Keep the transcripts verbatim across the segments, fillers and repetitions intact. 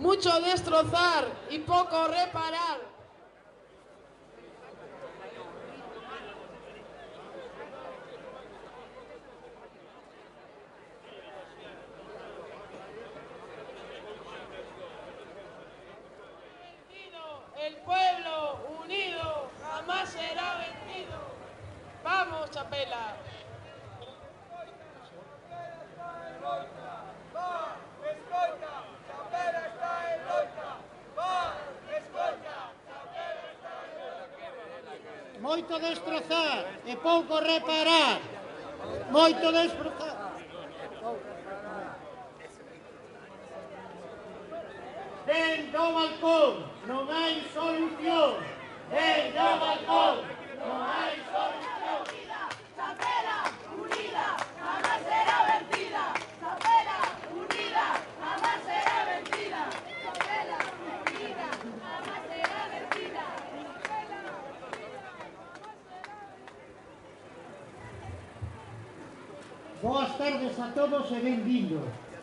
mucho destrozar y poco reparar. El pueblo unido jamás será vencido. ¡Vamos, Chapela! Moito destrozar e pouco reparar. Moito destrozar. Dende o balcón non hai solución. Dende o balcón non hai solución. Chapela unida jamás será vencida. Chapela unida jamás será vencida. Chapela unida jamás será vencida. Boas tardes a todos e benvindos.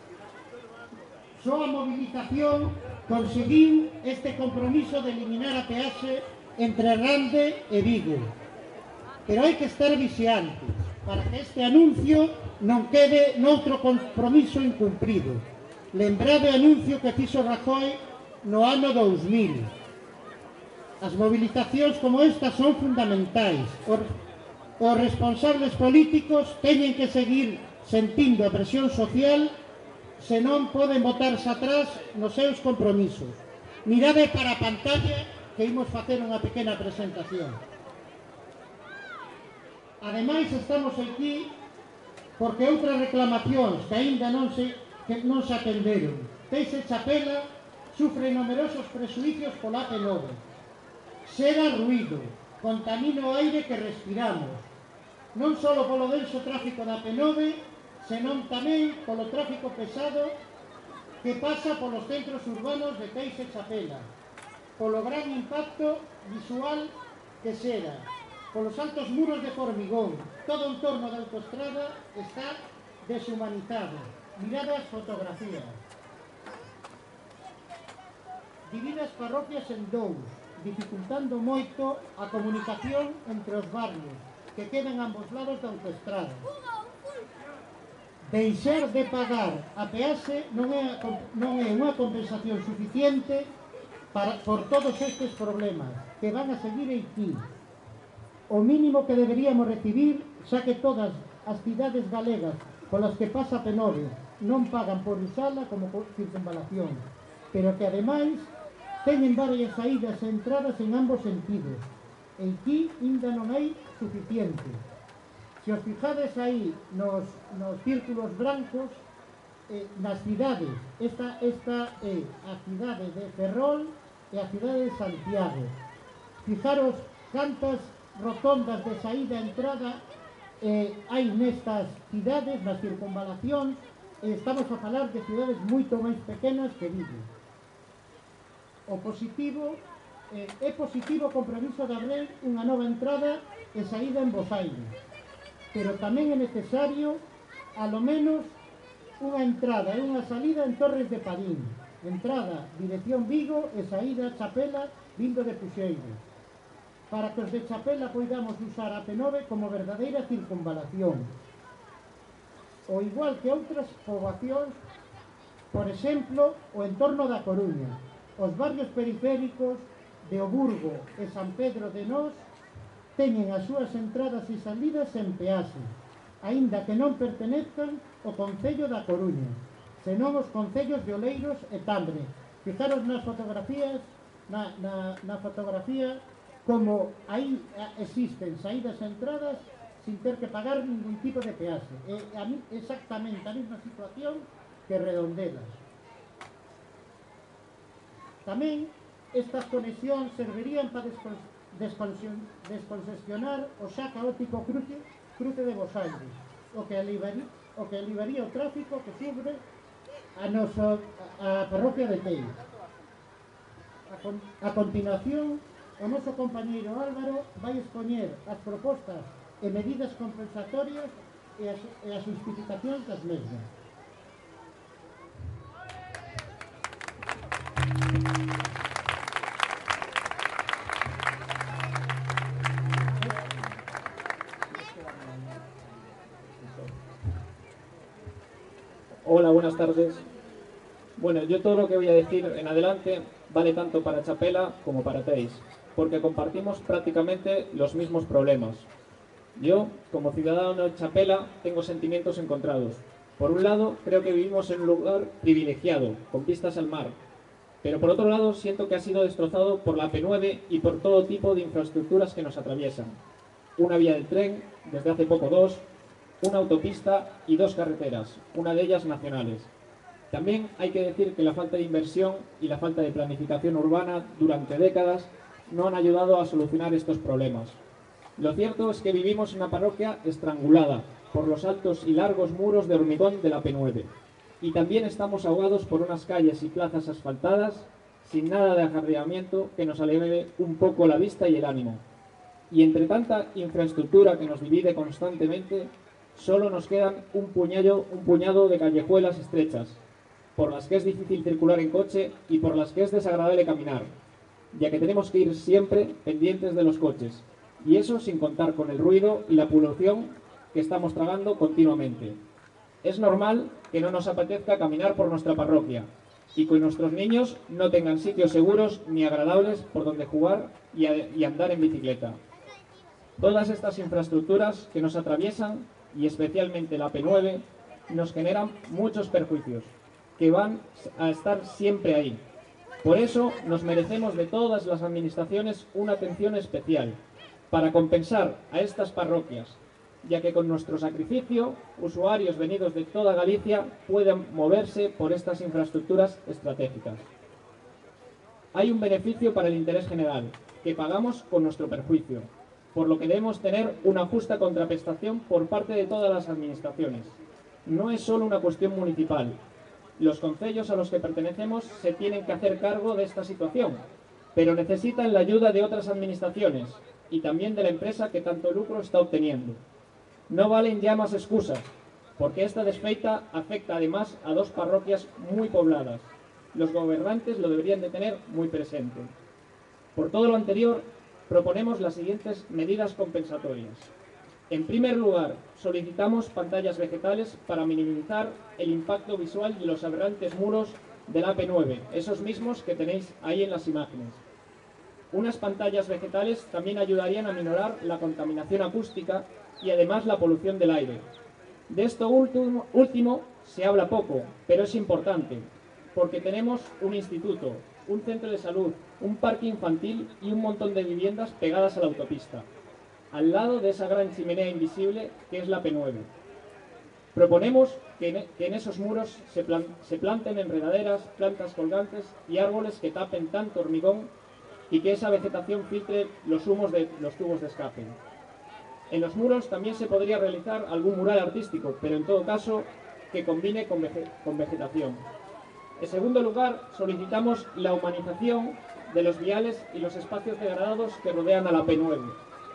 Só a movilización conseguiu este compromiso de eliminar a peaxe entre Rande e Vigo. Pero hai que estar vixiantes para que este anuncio non quede noutro compromiso incumprido. Lembrade o anuncio que fixo Rajoy no ano dous mil. As movilizacións como estas son fundamentais. Os, os responsables políticos teñen que seguir sentindo a presión social, se non poden botarse atrás nos seus compromisos. Mirade para a pantalla que imos facer unha pequena presentación. Ademais, estamos aquí porque outras reclamacións que aínda non se, que non se atenderon. Teixe Chapela sufre numerosos presuicios pola A P nove. Xera ruído, contamina o aire que respiramos. Non só polo denso tráfico da A P nove, senón tamén polo tráfico pesado que pasa polos centros urbanos de Teixe Chapela, polo gran impacto visual que xera, polos altos muros de formigón. Todo o entorno da autoestrada está deshumanizado. Mirade as fotografías. Divide as parroquias en dous, dificultando moito a comunicación entre os barrios que quedan a ambos lados da autoestrada. Deixar de pagar a peaxe non é, non é unha compensación suficiente para, por todos estes problemas que van a seguir aquí. O mínimo que deberíamos recibir, xa que todas as cidades galegas polas que pasa a P nove non pagan por usala como circunvalación, pero que ademais teñen varias saídas e entradas en ambos sentidos. E aquí ainda non hai suficiente. Se os fijades aí nos, nos círculos brancos, eh, nas cidades, esta, esta é a cidade de Ferrol e a cidade de Santiago. Fijaros cantas rotondas de saída e entrada eh, hai nestas cidades, nas circunvalacións, e estamos a falar de cidades moito máis pequenas que Vigo. O positivo, eh, é positivo o compromiso de abrir unha nova entrada e saída en Bos Aires, pero tamén é necesario, alo menos, unha entrada e unha salida en Torres de Padín. Entrada, dirección Vigo e saída Chapela, vindo de Puxeiro, para que os de Chapela poidamos usar a P nove como verdadeira circunvalación. O igual que outras poboacións, por exemplo, o entorno da Coruña, os barrios periféricos de O Burgo e San Pedro de Nós teñen as súas entradas e salidas en peaxe, aínda que non pertenezcan ao Concello da Coruña, senón os concellos de Oleiros e Tambre. Fijaros nas fotografías, na, na, na fotografía, como aí existen saídas e entradas sin ter que pagar ningún tipo de peaxe. É a mí exactamente a mesma situación que Redondelas. Tamén estas conexións servirían para descongestionar o xa caótico cruce, cruce de Bos Aires, o que aliviaría, o que aliviaría o tráfico que sufre a, noso, a, a parroquia de Tei. A, con, a continuación, o noso compañeiro Álvaro vai expoñer as propostas e medidas compensatorias e as, e as justificacións das mesmas. Hola, buenas tardes. Bueno, yo todo lo que voy a decir en adelante vale tanto para Chapela como para Teix, porque compartimos prácticamente los mismos problemas. Yo, como ciudadano de Chapela, tengo sentimientos encontrados. Por un lado, creo que vivimos en un lugar privilegiado, con vistas al mar, pero por otro lado siento que ha sido destrozado por la A P nueve y por todo tipo de infraestructuras que nos atraviesan. Una vía del tren, desde hace poco dos, una autopista y dos carreteras, una de ellas nacionales. También hay que decir que la falta de inversión y la falta de planificación urbana durante décadas no han ayudado a solucionar estos problemas. Lo cierto es que vivimos en una parroquia estrangulada por los altos y largos muros de hormigón de la A P nueve. Y también estamos ahogados por unas calles y plazas asfaltadas sin nada de ajardinamiento que nos alivie un poco la vista y el ánimo. Y entre tanta infraestructura que nos divide constantemente, solo nos quedan un puñado, un puñado de callejuelas estrechas, por las que es difícil circular en coche y por las que es desagradable caminar, ya que tenemos que ir siempre pendientes de los coches, y eso sin contar con el ruido y la polución que estamos tragando continuamente. Es normal que no nos apetezca caminar por nuestra parroquia y que nuestros niños no tengan sitios seguros ni agradables por donde jugar y, a, y andar en bicicleta. Todas estas infraestructuras que nos atraviesan, y especialmente la A P nueve, nos generan muchos perjuicios, que van a estar siempre ahí. Por eso nos merecemos de todas las administraciones una atención especial, para compensar a estas parroquias, ya que con nuestro sacrificio, usuarios venidos de toda Galicia pueden moverse por estas infraestructuras estratégicas. Hay un beneficio para el interés general, que pagamos con nuestro perjuicio, por lo que debemos tener una justa contraprestación por parte de todas las administraciones. No es solo una cuestión municipal. Los concellos a los que pertenecemos se tienen que hacer cargo de esta situación, pero necesitan la ayuda de otras administraciones y también de la empresa que tanto lucro está obteniendo. No valen ya más excusas, porque esta desfeita afecta además a dos parroquias muy pobladas. Los gobernantes lo deberían de tener muy presente. Por todo lo anterior, proponemos las siguientes medidas compensatorias. En primer lugar, solicitamos pantallas vegetales para minimizar el impacto visual de los aberrantes muros de la A P nueve, esos mismos que tenéis ahí en las imágenes. Unas pantallas vegetales también ayudarían a minorar la contaminación acústica y además la polución del aire. De esto último, último se habla poco, pero es importante, porque tenemos un instituto, un centro de salud, un parque infantil y un montón de viviendas pegadas a la autopista, al lado de esa gran chimenea invisible que es la A P nueve. Proponemos que en, que en esos muros se, plan, se planten enredaderas, plantas colgantes y árboles que tapen tanto hormigón y que esa vegetación filtre los humos de los tubos de escape. En los muros también se podría realizar algún mural artístico, pero en todo caso que combine con, vege, con vegetación. En segundo lugar, solicitamos la humanización de los viales y los espacios degradados que rodean a la A P nueve.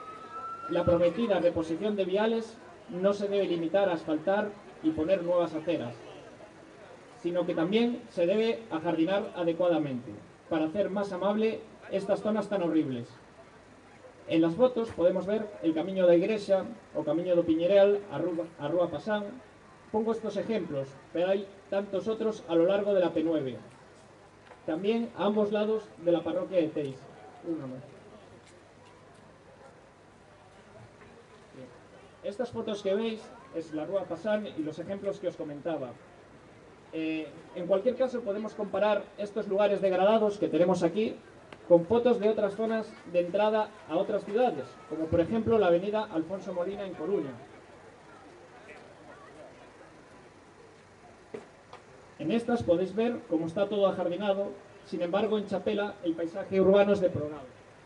La prometida reposición de viales no se debe limitar a asfaltar y poner nuevas aceras, sino que también se debe ajardinar adecuadamente, para hacer más amable estas zonas tan horribles. En las fotos podemos ver el Camiño da Igrexa o Camiño do Piñeral a Rúa, a Rúa Pasán. Pongo estos ejemplos, pero hay tantos otros a lo largo de la A P nueve. También a ambos lados de la parroquia de Teix. Uno más. Estas fotos que veis es la Rúa Pasán y los ejemplos que os comentaba. Eh, en cualquier caso podemos comparar estos lugares degradados que tenemos aquí con fotos de otras zonas de entrada a otras ciudades, como por ejemplo la avenida Alfonso Molina en Coruña. En estas podéis ver cómo está todo ajardinado, sin embargo en Chapela el paisaje urbano es deplorable.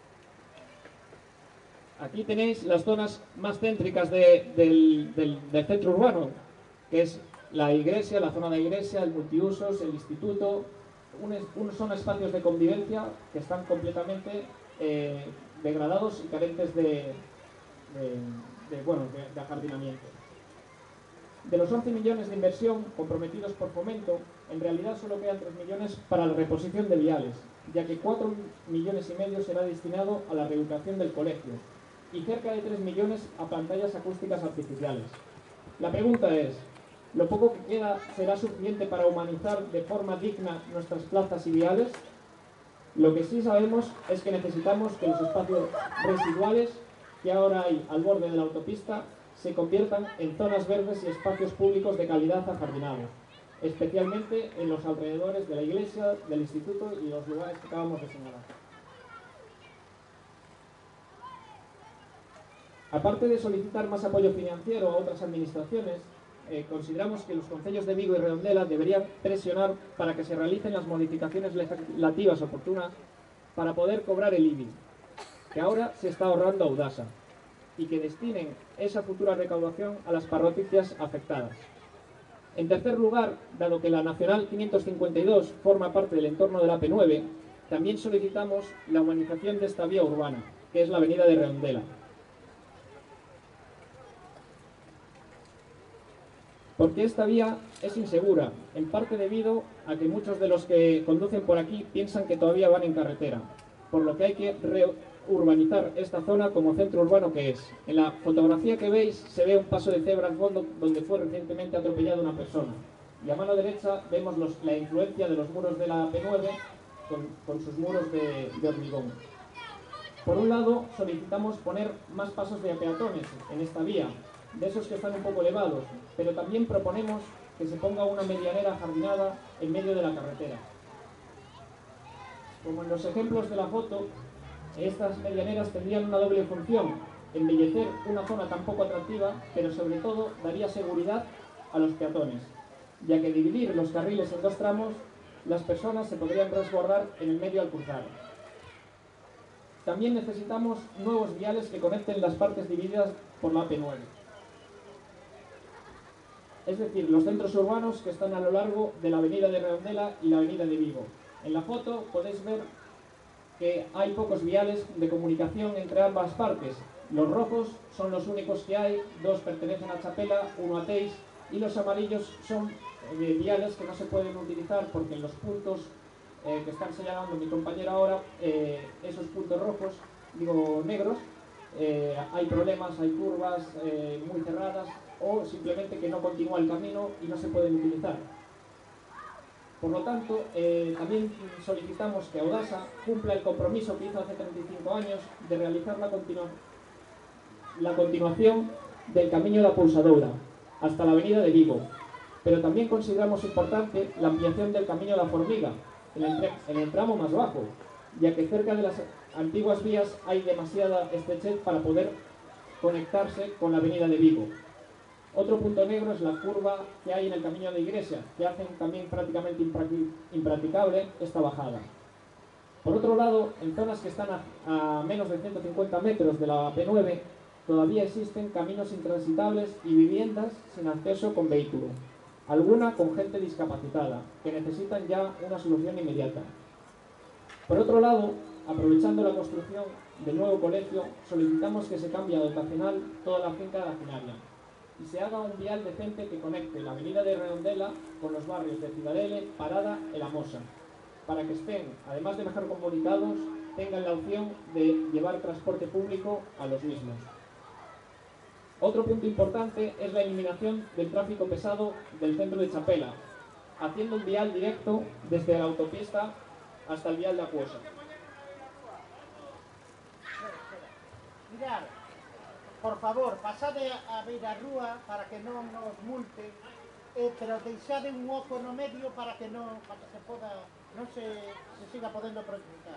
Aquí tenéis las zonas más céntricas de, del, del, del centro urbano, que es la iglesia, la zona de iglesia, el multiusos, el instituto. Unos son espacios de convivencia que están completamente eh, degradados y carentes de, de, de, bueno, de, de ajardinamiento. De los once millones de inversión comprometidos por Fomento, en realidad solo quedan tres millones para la reposición de viales, ya que cuatro millones y medio será destinado a la reubicación del colegio y cerca de tres millones a pantallas acústicas artificiales. La pregunta es, ¿lo poco que queda será suficiente para humanizar de forma digna nuestras plazas y viales? Lo que sí sabemos es que necesitamos que los espacios residuales que ahora hay al borde de la autopista se conviertan en zonas verdes y espacios públicos de calidad ajardinados, especialmente en los alrededores de la iglesia, del instituto y los lugares que acabamos de señalar. Aparte de solicitar más apoyo financiero a otras administraciones, eh, consideramos que los concellos de Vigo y Redondela deberían presionar para que se realicen las modificaciones legislativas oportunas para poder cobrar el I B I, que ahora se está ahorrando Audasa, y que destinen esa futura recaudación a las parroquias afectadas. En tercer lugar, dado que la Nacional quinientos cincuenta y dos forma parte del entorno de la A P nueve, también solicitamos la humanización de esta vía urbana, que es la avenida de Redondela. Porque esta vía es insegura, en parte debido a que muchos de los que conducen por aquí piensan que todavía van en carretera, por lo que hay que reurbanizar esta zona como centro urbano que es. En la fotografía que veis se ve un paso de cebra al fondo donde fue recientemente atropellada una persona. Y a mano derecha vemos los, la influencia de los muros de la A P nueve con, con sus muros de, de hormigón. Por un lado, solicitamos poner más pasos de peatones en esta vía, de esos que están un poco elevados, pero también proponemos que se ponga una medianera jardinada en medio de la carretera. Como en los ejemplos de la foto, estas medianeras tendrían una doble función: embellecer una zona tan poco atractiva, pero sobre todo daría seguridad a los peatones, ya que dividir los carriles en dos tramos, las personas se podrían resguardar en el medio al cruzar. También necesitamos nuevos viales que conecten las partes divididas por la A P nueve. Es decir, los centros urbanos que están a lo largo de la avenida de Redondela y la avenida de Vigo. En la foto podéis ver que hay pocos viales de comunicación entre ambas partes. Los rojos son los únicos que hay, dos pertenecen a Chapela, uno a Teis, y los amarillos son eh, viales que no se pueden utilizar porque en los puntos eh, que están señalando mi compañero ahora, eh, esos puntos rojos, digo negros, eh, hay problemas, hay curvas eh, muy cerradas, o simplemente que no continúa el camino y no se pueden utilizar. Por lo tanto, eh, también solicitamos que Audasa cumpla el compromiso que hizo hace treinta y cinco años de realizar la, continu la continuación del Camiño da Pousadoura hasta la avenida de Vigo, pero también consideramos importante la ampliación del Camiño da Formiga en el, en el tramo más bajo, ya que cerca de las antiguas vías hay demasiada estrechez para poder conectarse con la avenida de Vigo. Otro punto negro es la curva que hay en el camino de Iglesia, que hacen también prácticamente impracticable esta bajada. Por otro lado, en zonas que están a, a menos de ciento cincuenta metros de la A P nueve, todavía existen caminos intransitables y viviendas sin acceso con vehículo, alguna con gente discapacitada, que necesitan ya una solución inmediata. Por otro lado, aprovechando la construcción del nuevo colegio, solicitamos que se cambie a dotacional toda la finca de la Finaria y se haga un vial decente que conecte la avenida de Redondela con los barrios de Cidadele, Parada y La Mosa, para que estén, además de mejor comunicados, tengan la opción de llevar transporte público a los mismos. Otro punto importante es la eliminación del tráfico pesado del centro de Chapela, haciendo un vial directo desde la autopista hasta el vial de Acuosa. Mirad, por favor, pasade a beira a rúa para que non nos multe, eh, pero deixade un oco no medio para que non, para que se poda, non se, se siga podendo practicar.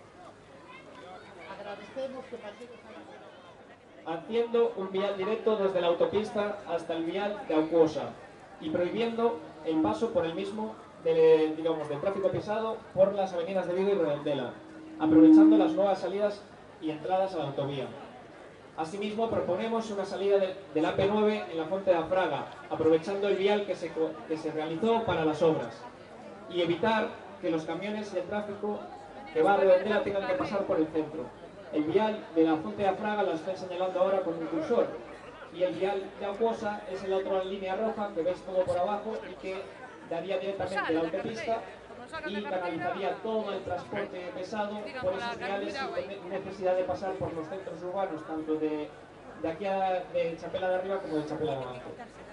Agradecemos que pasedes a la... Haciendo un vial directo desde la autopista hasta el vial de Acuosa y prohibiendo el paso por el mismo de, digamos, del tráfico pesado por las avenidas de Vigo y Redondela, aprovechando las nuevas salidas y entradas a la autovía. Asimismo, proponemos una salida de, del A P nueve en la Fonte da Fraga, aprovechando el vial que se, que se realizó para las obras, y evitar que los camiones y el tráfico que va a Redondela tengan que pasar por el centro. El vial de la Fonte da Fraga lo estoy señalando ahora con un cursor, y el vial de Acuosa es en la otra línea roja que veis todo por abajo y que daría directamente la autopista y canalizaría todo el transporte pesado por esos viales sin necesidad de pasar por los centros urbanos, tanto de, de aquí a de Chapela de arriba como de Chapela de abajo.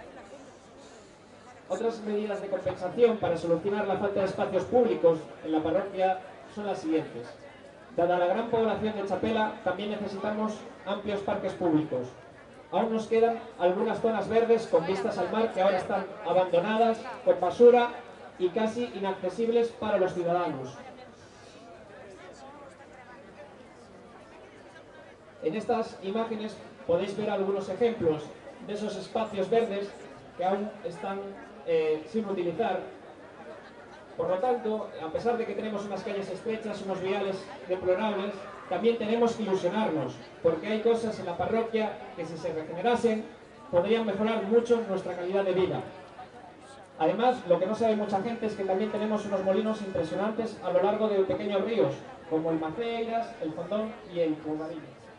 Otras medidas de compensación para solucionar la falta de espacios públicos en la parroquia son las siguientes. Dada la gran población de Chapela, también necesitamos amplios parques públicos. Aún nos quedan algunas zonas verdes con vistas al mar que ahora están abandonadas, con basura y casi inaccesibles para los ciudadanos. En estas imágenes podéis ver algunos ejemplos de esos espacios verdes que aún están eh, sin utilizar. Por lo tanto, a pesar de que tenemos unas calles estrechas, unos viales deplorables, también tenemos que ilusionarnos, porque hay cosas en la parroquia que si se regenerasen podrían mejorar mucho nuestra calidad de vida. Además, lo que no sabe mucha gente es que también tenemos unos molinos impresionantes a lo largo de pequeños ríos, como el Maceiras, el Fondón y el Pougarillo.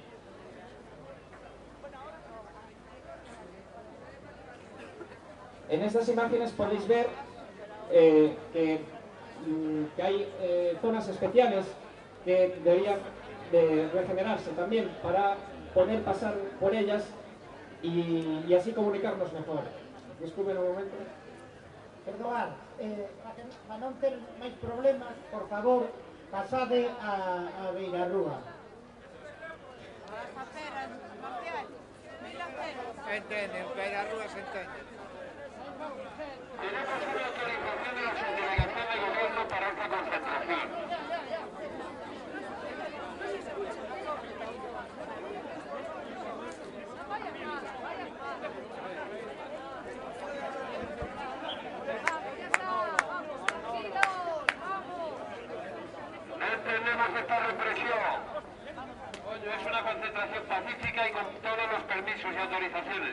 En estas imágenes podéis ver eh, que, que hay eh, zonas especiales que deberían de regenerarse también para poder pasar por ellas y, y así comunicarnos mejor. Disculpen un momento. Perdoad, eh, para non ter máis problemas, por favor, pasade a, a Beirarrúa. Se entende, en Beirarrúa se entende. Tenemos una autorización de la subdelegación de gobierno para esta concentración. No entendemos esta represión. Es una concentración pacífica y con todos los permisos y autorizaciones.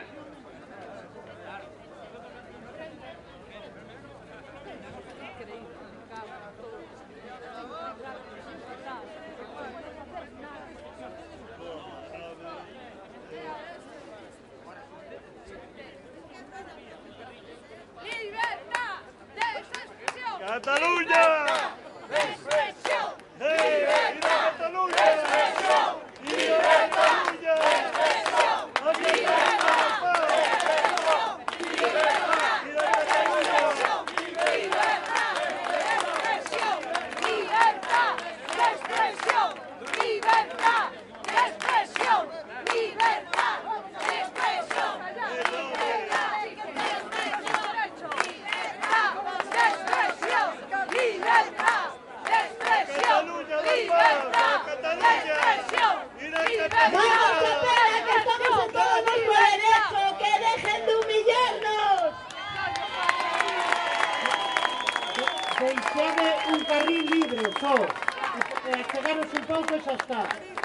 ¡Libertad de expresión! ¡Cataluña! ¡De expresión! ¡Eh! ¡Viva Cataluña! ¡Viva Cataluña! Deixade un carril libre, só. E chegaros un pouco e xa está.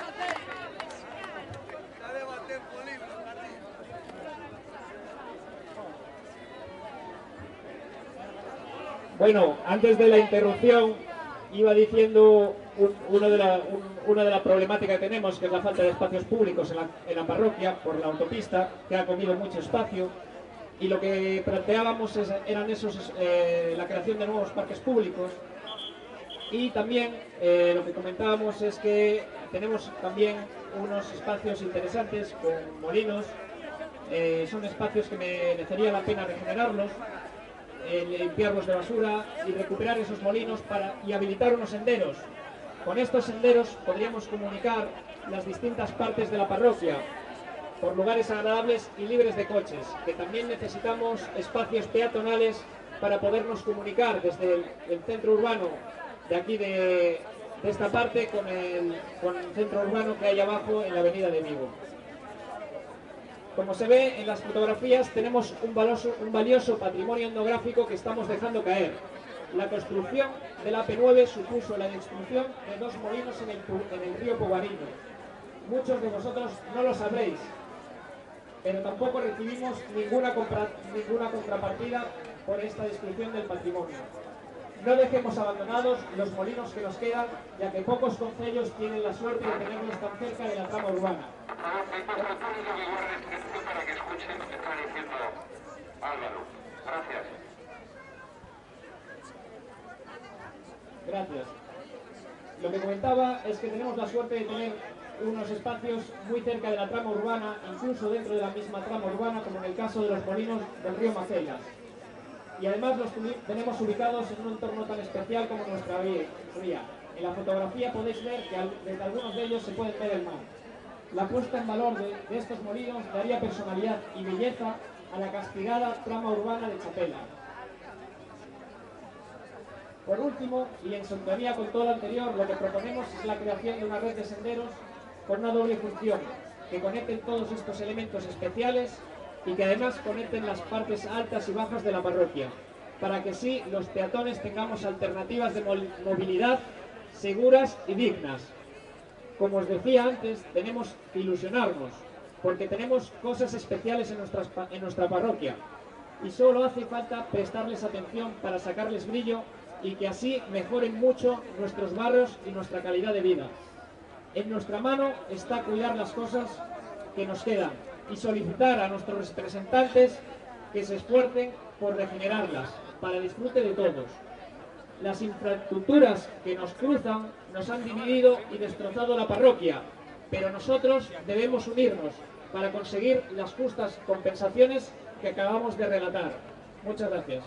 Bueno, antes de la interrupción iba diciendo un, uno de la, un, una de las problemáticas que tenemos, que es la falta de espacios públicos en la, en la parroquia por la autopista, que ha comido mucho espacio, y lo que planteábamos es, eran esos, eh, la creación de nuevos parques públicos, y también eh, lo que comentábamos es que tenemos también unos espacios interesantes con molinos, eh, son espacios que merecería la pena regenerarlos, eh, limpiarlos de basura y recuperar esos molinos para, y habilitar unos senderos. Con estos senderos podríamos comunicar las distintas partes de la parroquia por lugares agradables y libres de coches, que también necesitamos espacios peatonales para podernos comunicar desde el, el centro urbano de aquí de, de esta parte con el, con el centro urbano que hay abajo en la avenida de Vigo. Como se ve en las fotografías, tenemos un valioso, un valioso patrimonio etnográfico que estamos dejando caer. La construcción del A P nueve supuso la destrucción de dos molinos en el, en el río Pougarillo. Muchos de vosotros no lo sabréis, pero tampoco recibimos ninguna, compra, ninguna contrapartida por esta destrucción del patrimonio. No dejemos abandonados los molinos que nos quedan, ya que pocos concellos tienen la suerte de tenerlos tan cerca de la trama urbana. Para que escuchen lo que está diciendo Álvaro. Gracias. Gracias. Lo que comentaba es que tenemos la suerte de tener unos espacios muy cerca de la trama urbana, incluso dentro de la misma trama urbana, como en el caso de los molinos del río Macelas. Y además los tenemos ubicados en un entorno tan especial como nuestra ría. En la fotografía podéis ver que desde algunos de ellos se puede ver el mar. La puesta en valor de, de estos molinos daría personalidad y belleza a la castigada trama urbana de Chapela. Por último, y en sintonía con todo lo anterior, lo que proponemos es la creación de una red de senderos con una doble función, que conecten todos estos elementos especiales y que además conecten las partes altas y bajas de la parroquia, para que sí los peatones tengamos alternativas de movilidad seguras y dignas. Como os decía antes, tenemos que ilusionarnos, porque tenemos cosas especiales en, nuestras, en nuestra parroquia, y solo hace falta prestarles atención para sacarles brillo y que así mejoren mucho nuestros barrios y nuestra calidad de vida. En nuestra mano está cuidar las cosas que nos quedan y solicitar a nuestros representantes que se esfuercen por regenerarlas, para el disfrute de todos. Las infraestructuras que nos cruzan nos han dividido y destrozado la parroquia, pero nosotros debemos unirnos para conseguir las justas compensaciones que acabamos de relatar. Muchas gracias.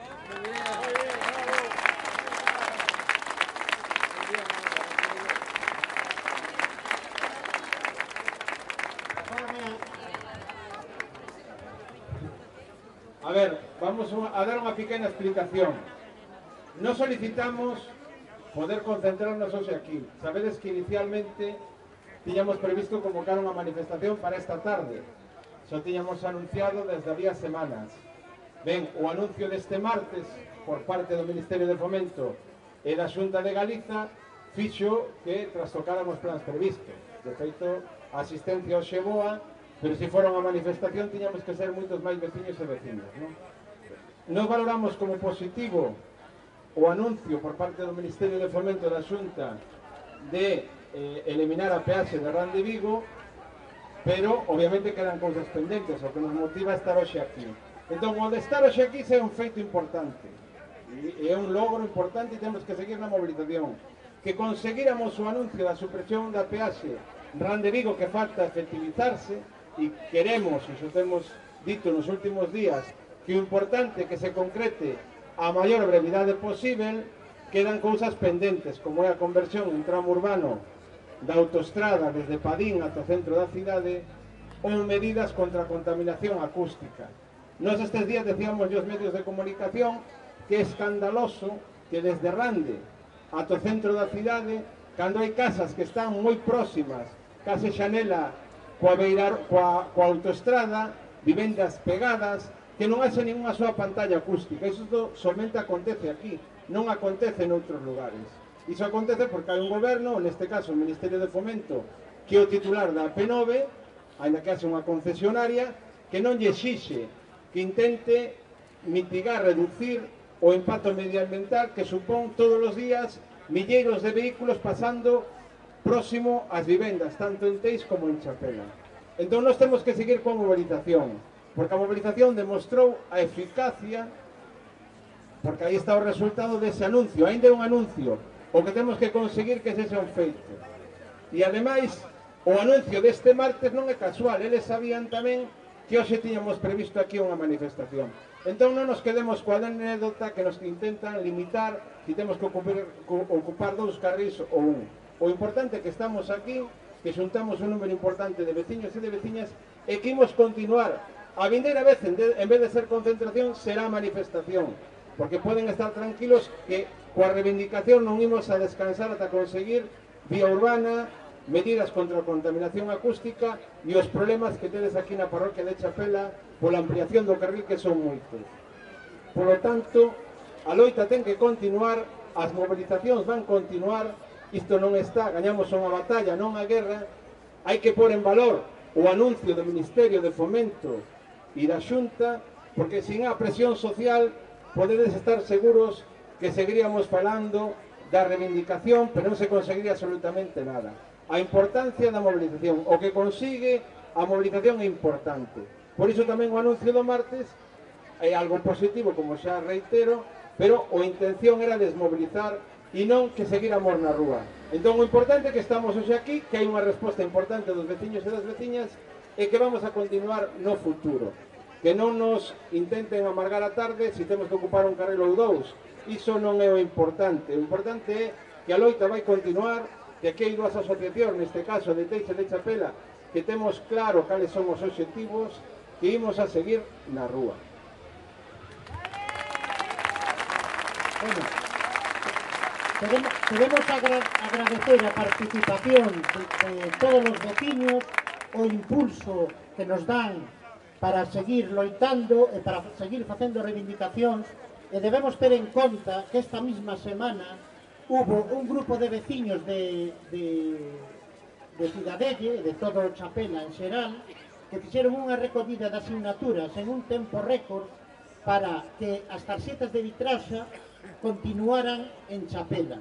A ver, vamos a dar unha pequena explicación. Non solicitamos poder concentrarnos hoxe aquí. Sabedes que inicialmente tiñamos previsto convocar unha manifestación para esta tarde. Xa tiñamos anunciado desde había semanas. Ben, o anuncio deste martes por parte do Ministerio de Fomento e da Xunta de Galiza fixo que trastocáramos plans previstos. De feito, a asistencia hoxe boa, pero se fora unha manifestación tiñamos que ser moitos máis veciños e vecinas, non? Nos valoramos como positivo o anuncio por parte do Ministerio de Fomento da Xunta de eh, eliminar a peaxe de Ran de Vigo, pero obviamente quedan cousas pendentes, o que nos motiva a estar hoxe aquí. Entón, o de estar hoxe aquí é un feito importante, e é un logro importante e temos que seguir na mobilización. Que conseguíramos o anuncio da supresión da peaxe Ran de Vigo, que falta efectivizarse, e queremos, e xo temos dito nos últimos días, que o importante que se concrete a maior brevidade posible. Quedan cousas pendentes, como é a conversión en tramo urbano da autoestrada desde Padín ata o centro da cidade, ou medidas contra a contaminación acústica. Nos estes días decíamos os medios de comunicación que é escandaloso que desde Rande ata o centro da cidade, cando hai casas que están moi próximas, case xanela coa, beirar, coa, coa autoestrada, vivendas pegadas, que non haxe ninguna súa pantalla acústica. Iso somente acontece aquí, non acontece en outros lugares. Iso acontece porque hai un goberno, neste caso o Ministerio de Fomento, que é o titular da A P nove, ainda que haxe unha concesionaria, que non lle exixe que intente mitigar, reducir o impacto medioambiental que supón todos os días milleiros de vehículos pasando próximo ás vivendas, tanto en Teis como en Chapela. Entón, nós temos que seguir coa mobilización, porque a mobilización demostrou a eficacia, porque aí está o resultado dese anuncio, ainda é un anuncio, o que temos que conseguir que ese sea un feito. E ademais, o anuncio deste martes non é casual, eles sabían tamén que hoxe tiñamos previsto aquí unha manifestación. Entón non nos quedemos coa anécdota que nos intentan limitar si temos que ocupar, ocupar dous carrís ou un. O importante é que estamos aquí, que xuntamos un número importante de veciños e de veciñas e que imos continuar. A vindeira vez, en vez de ser concentración, será manifestación, porque poden estar tranquilos que coa reivindicación non imos a descansar ata conseguir vía urbana, medidas contra a contaminación acústica e os problemas que tedes aquí na parroquia de Chapela pola ampliación do carril, que son moitos. Por lo tanto, a loita ten que continuar, as mobilizacións van continuar. Isto non está, gañamos unha batalla, non a guerra. Hai que pôr en valor o anuncio do Ministerio de Fomento e da Xunta, porque sin a presión social podedes estar seguros que seguiríamos falando da reivindicación, pero non se conseguiría absolutamente nada. A importancia da mobilización, o que consigue a mobilización é importante. Por iso tamén o anuncio do martes é algo positivo, como xa reitero, pero a intención era desmobilizar e non que seguíramos na rúa. Entón, o importante é que estamos hoxe aquí, que hai unha resposta importante dos veciños e das veciñas, e que vamos a continuar no futuro. Que non nos intenten amargar a tarde se temos que ocupar un carril ou dous. Iso non é o importante. O importante é que a loita vai continuar, que aquí hai dúas asociacións, neste caso de Teixe de Chapela, que temos claro cales son os obxectivos, que imos a seguir na rúa. Bueno, queremos, queremos agra agradecer a participación de, de todos os veciños, o impulso que nos dan para seguir loitando e para seguir facendo reivindicacións, e debemos ter en conta que esta mesma semana hubo un grupo de veciños de, de, de Cidadelle, de todo o Chapela en xeral, que fixeron unha recollida de asignaturas en un tempo récord para que as tarxetas de vitraxa continuaran en Chapela.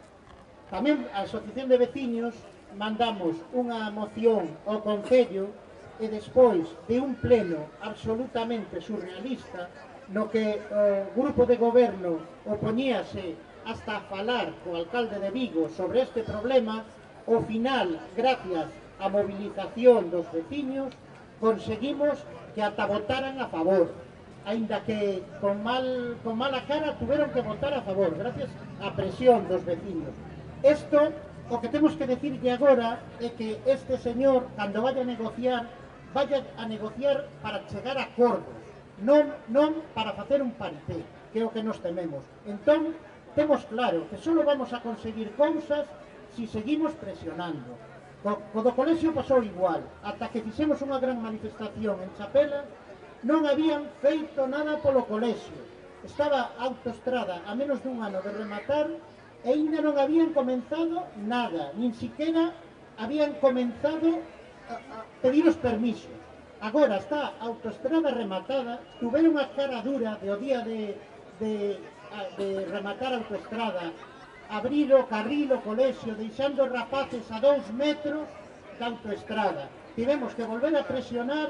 Tamén a Asociación de Veciños mandamos unha moción ao Concello e despois de un pleno absolutamente surrealista no que o grupo de goberno opoñíase hasta a falar co alcalde de Vigo sobre este problema, ao final, gracias á movilización dos veciños, conseguimos que ata votaran a favor, aínda que con, mal, con mala cara tuveron que votar a favor, gracias á presión dos veciños. Isto, o que temos que decirlle agora é que este señor, cando vaya a negociar, vaya a negociar para chegar a acordos, non, non para facer un paripé, que é o que nos tememos. Entón, temos claro que só vamos a conseguir cousas se seguimos presionando. Co, co do colexio pasou igual, ata que fixemos unha gran manifestación en Chapela, non habían feito nada polo colexio. Estaba a autoestrada a menos dun ano de rematar e ainda non habían comenzado nada, nin siquiera habían comenzado a, a pedir os permisos. Agora está a autoestrada rematada, tuveron a cara dura de o día de, de, de rematar a autoestrada, abrir o carril o colexio, deixando os rapaces a dous metros da autoestrada. Tivemos que volver a presionar,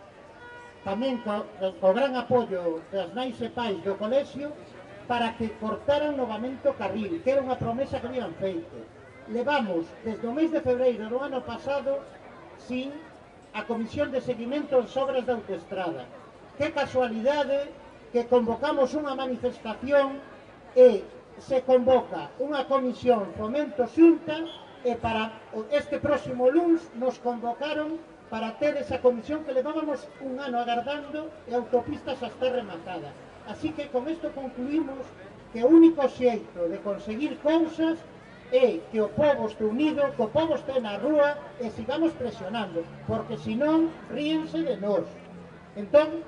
tamén co, co gran apoio das nais e pais do colexio, para que cortaran novamente o carril, que era unha promesa que habían feito. Levamos desde o mes de febreiro do ano pasado sin a Comisión de Seguimento das Obras da Autoestrada. Que casualidade que convocamos unha manifestación e se convoca unha comisión Fomento Xunta e para este próximo luns nos convocaron para ter esa comisión que levábamos un ano agardando e a autopista xa está rematada. Así que con isto concluímos que o único xeito de conseguir cousas é que o povo este unido, que o povo este na rúa e sigamos presionando, porque senón ríense de nós. Entón,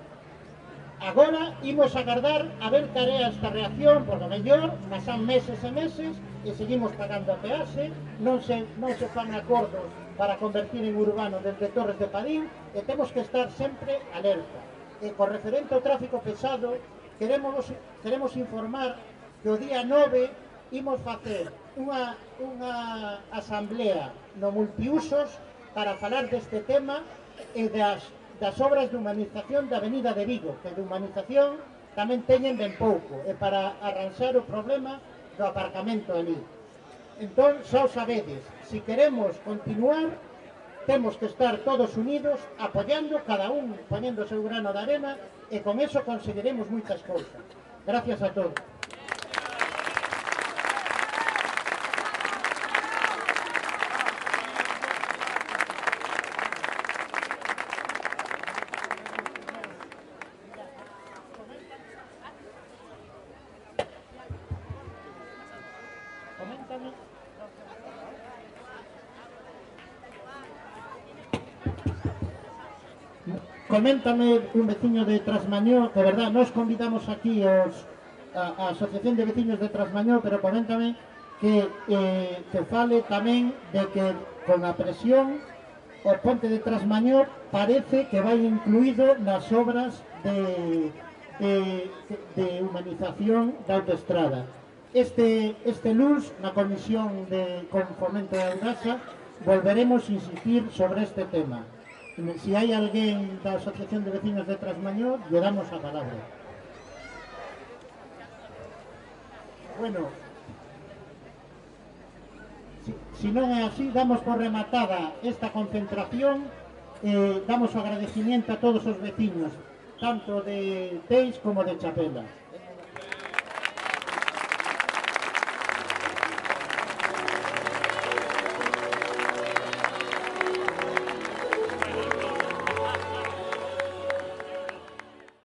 agora imos agardar a ver cal é esta reacción, porque mellor pasan meses e meses e seguimos pagando a peaxe, non se, non se fan acordos para convertir en urbano desde Torres de Padín e temos que estar sempre alerta. E co referente ao tráfico pesado, queremos, queremos informar que o día nove imos facer unha, unha asamblea no multiusos para falar deste tema e das, das obras de humanización da Avenida de Vigo, que de humanización tamén teñen ben pouco, e para arranxar o problema do aparcamento ali. Entón, xa o sabedes, se queremos continuar, temos que estar todos unidos, apoyando, cada un poñendo o seu grano de arena, e con eso conseguiremos moitas cousas. Gracias a todos. Coméntame un veciño de Trasmañó, de verdad, nos convidamos aquí os, a, a Asociación de Veciños de Trasmañó, pero coméntame que eh, que fale tamén de que con a presión o ponte de Trasmañó parece que vai incluído nas obras de, de, de humanización da autoestrada. Este, este luns, na Comisión de con Fomento de Audasa, volveremos a insistir sobre este tema. Si hai alguén da Asociación de Vecinos de Trasmañó, lle damos a palabra. Bueno, Se non é así, damos por rematada esta concentración e damos o agradecimiento a todos os veciños, tanto de Teis como de Chapela.